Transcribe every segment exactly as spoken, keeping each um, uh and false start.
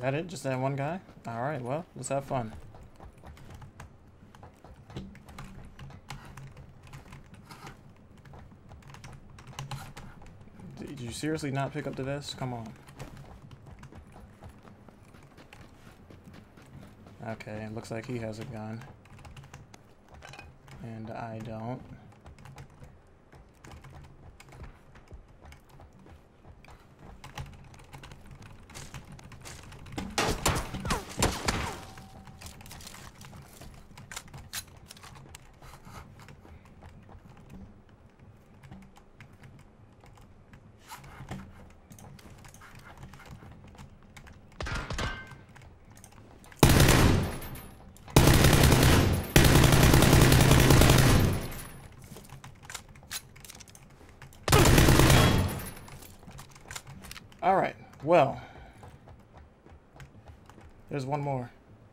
that it? Just that one guy? Alright, well, let's have fun. Did you seriously not pick up the vest? Come on. Okay, it looks like he has a gun. And I don't. All right, well, there's one more.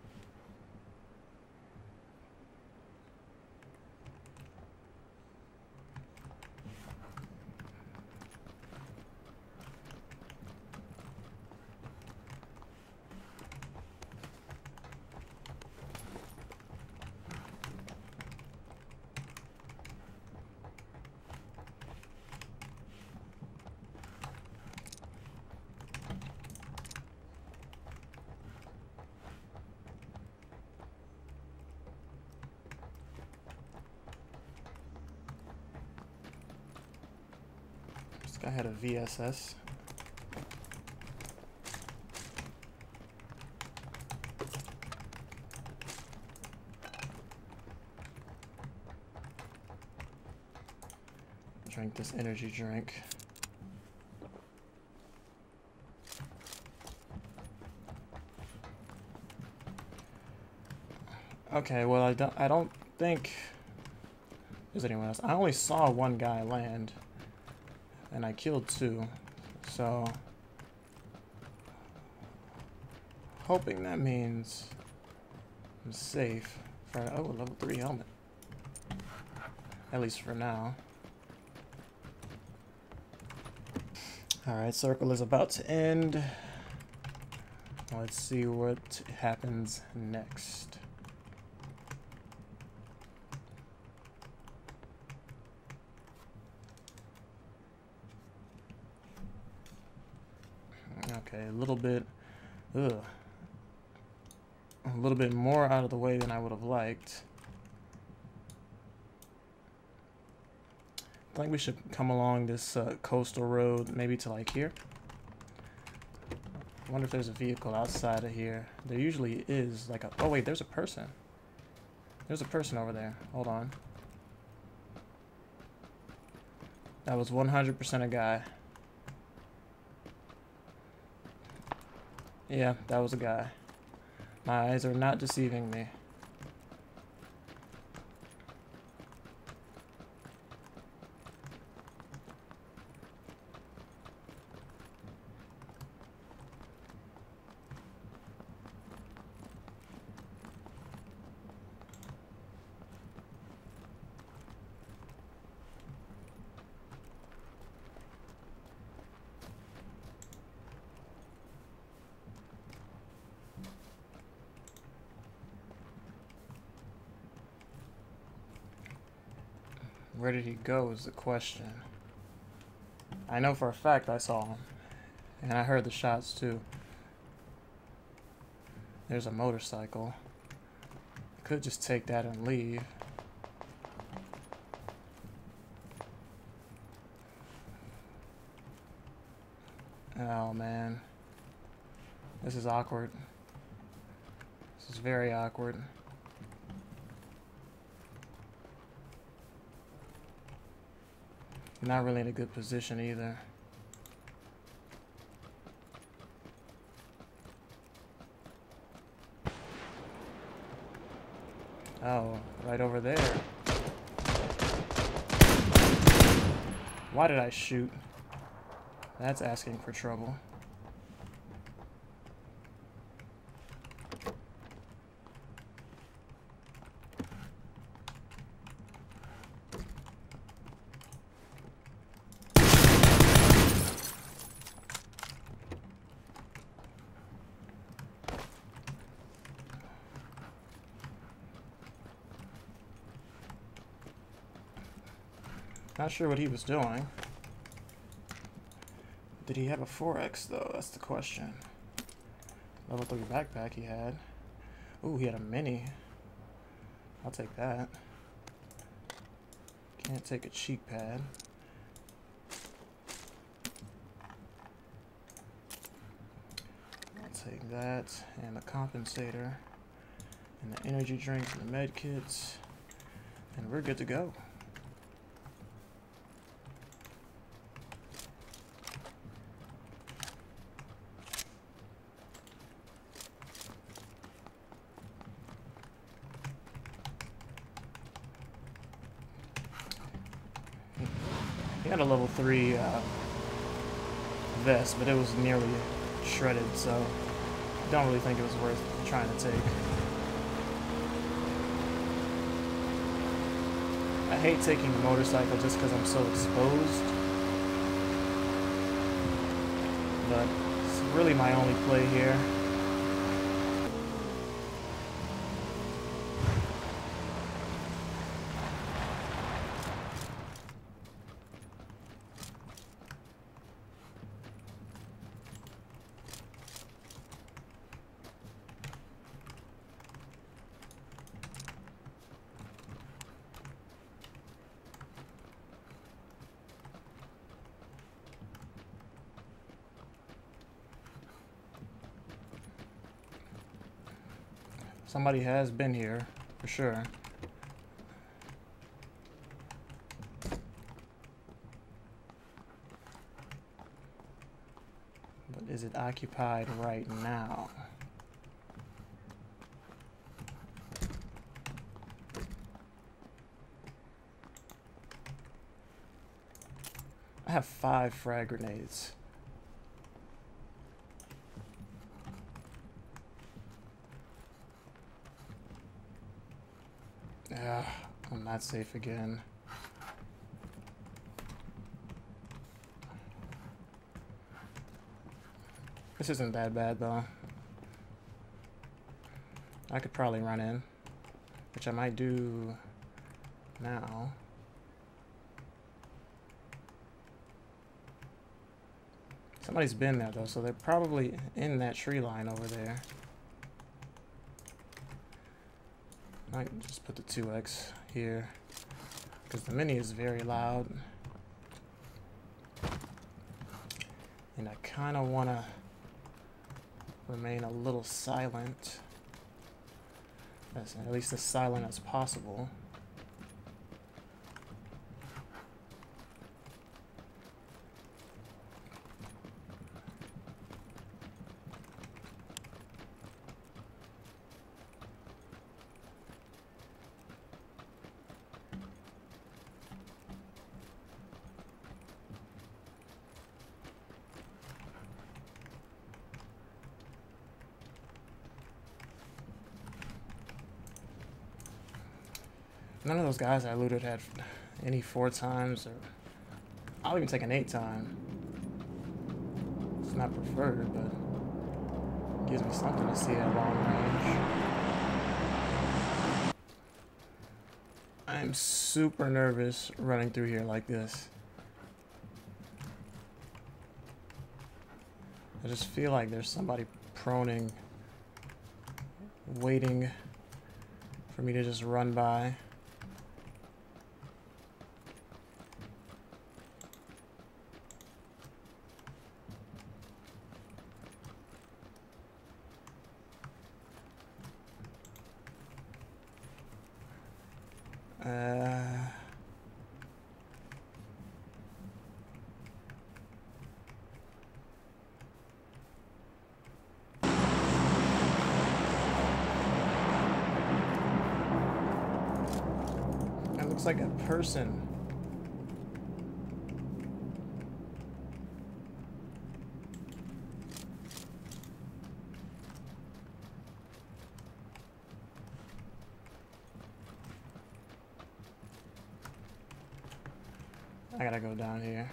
I had a V S S. Drink this energy drink. Okay, well I don't I don't think there's anyone else. I only saw one guy land. And I killed two, so hoping that means I'm safe for, oh, a level three helmet, at least for now. Alright, circle is about to end. Let's see what happens next. Okay, a little bit, ugh, a little bit more out of the way than I would have liked. I think we should come along this uh, coastal road, maybe to like here. I wonder if there's a vehicle outside of here. There usually is, like a, oh wait, there's a person. There's a person over there. Hold on. That was one hundred percent a guy. Yeah, that was a guy. My eyes are not deceiving me. Where did he go is the question. I know for a fact I saw him. And I heard the shots too. There's a motorcycle. Could just take that and leave. Oh man. This is awkward. This is very awkward. Not really in a good position either. Oh, right over there. Why did I shoot? That's asking for trouble. Not sure what he was doing. Did he have a four X though? That's the question. Level three backpack he had. Ooh, he had a mini. I'll take that. Can't take a cheek pad. I'll take that and the compensator and the energy drink and the med kits, and we're good to go. He had a level three uh, vest, but it was nearly shredded, so I don't really think it was worth trying to take. I hate taking the motorcycle just because I'm so exposed, but it's really my only play here. Somebody has been here, for sure. But is it occupied right now? I have five frag grenades. Yeah, I'm not safe again. This isn't that bad though. I could probably run in, which I might do now. Somebody's been there though, so they're probably in that tree line over there. I might just put the two X here because the mini is very loud, and I kind of want to remain a little silent, as, at least as silent as possible. None of those guys I looted had any four times, or I'll even take an eight time. It's not preferred, but it gives me something to see at long range. I'm super nervous running through here like this. I just feel like there's somebody proning, waiting for me to just run by. Uh, it looks like a person. I gotta go down here.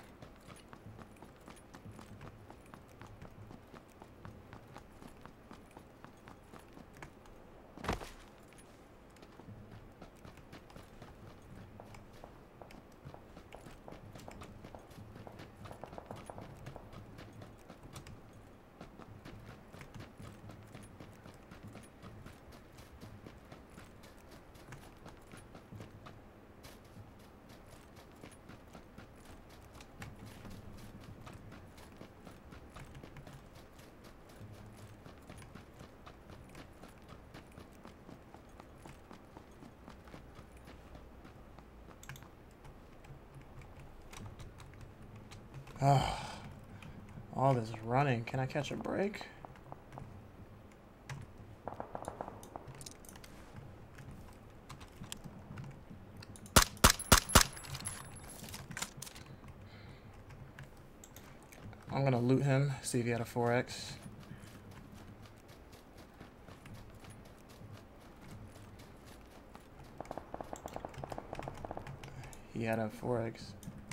Oh, all this running. Can I catch a break? I'm gonna loot him, see if he had a four X. He had a four X.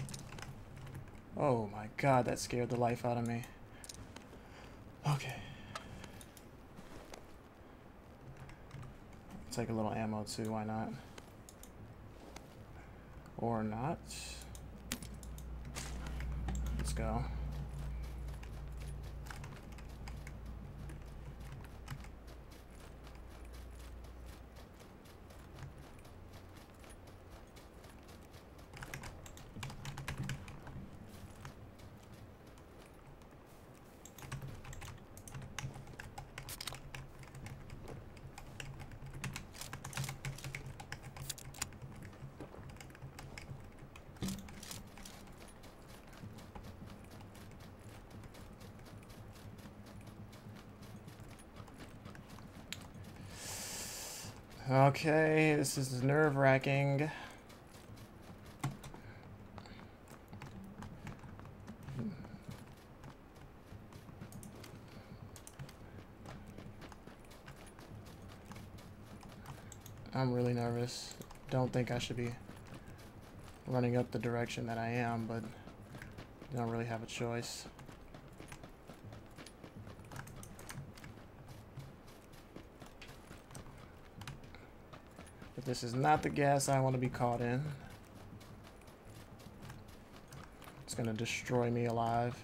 Oh my god, that scared the life out of me. Okay. Take a little ammo too, why not? Or not. Let's go. Okay, this is nerve-wracking. I'm really nervous. Don't think I should be running up the direction that I am, but I don't really have a choice. If this is not the gas I want to be caught in, it's going to destroy me alive.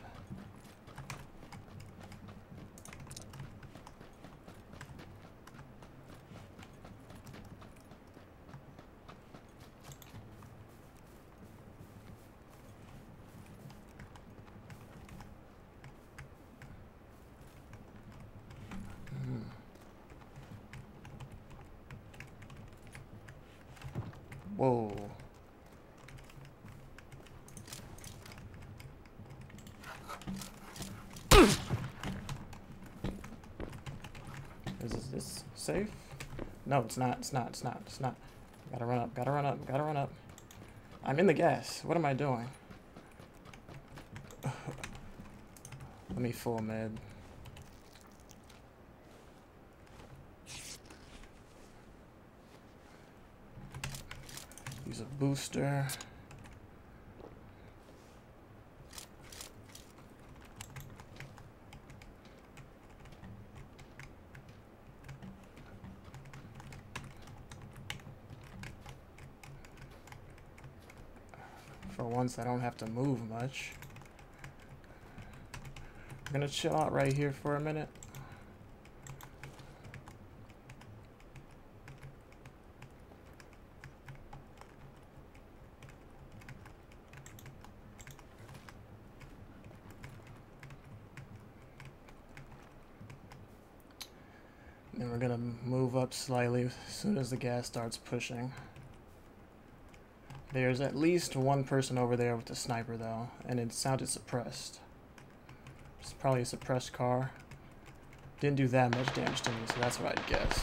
Whoa. Is this, this safe? No, it's not, it's not, it's not, it's not. Gotta run up, gotta run up, gotta run up. I'm in the gas. What am I doing? Let me full med. Use a booster. For once, I don't have to move much. I'm gonna chill out right here for a minute. Then we're gonna move up slightly as soon as the gas starts pushing. There's at least one person over there with the sniper though, and it sounded suppressed. It's probably a suppressed car. Didn't do that much damage to me, so that's what I'd guess.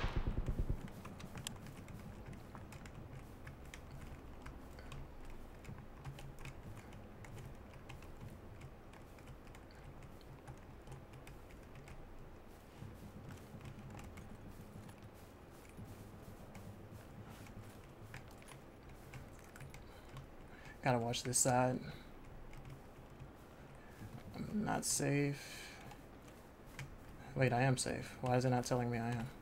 Gotta watch this side. I'm not safe. Wait, I am safe. Why is it not telling me I am?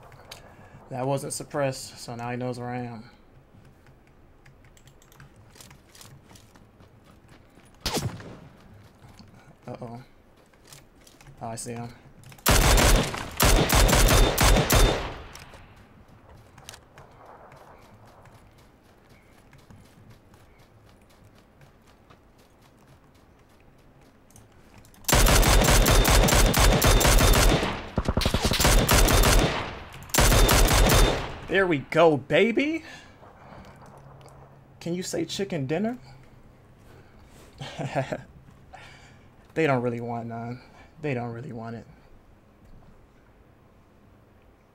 That wasn't suppressed, so now he knows where I am. Uh-oh. Oh, I see him. There we go, baby. Can you say chicken dinner? They don't really want none. They don't really want it.